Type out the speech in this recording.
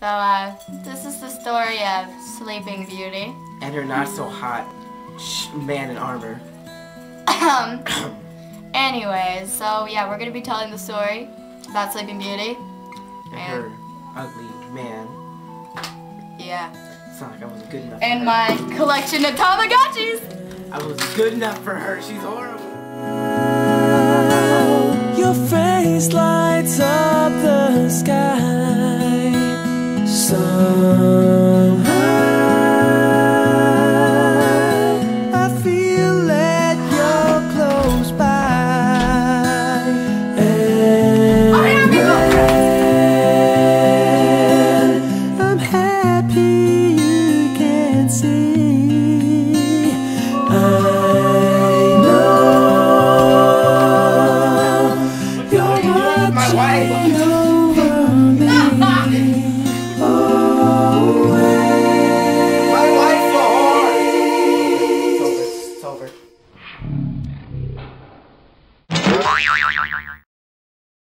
This is the story of Sleeping Beauty. And her not so hot man in armor. Anyways, so yeah, we're gonna be telling the story about Sleeping Beauty. And her ugly man. Yeah. It's not like I wasn't good enough And for her. my collection of Tamagotchis! I was good enough for her. She's horrible. Your face lights up the sky somehow. I feel that you're close by, and I'm happy you can see. I know you're watching over me. My wife's a whore. It's over. It's over.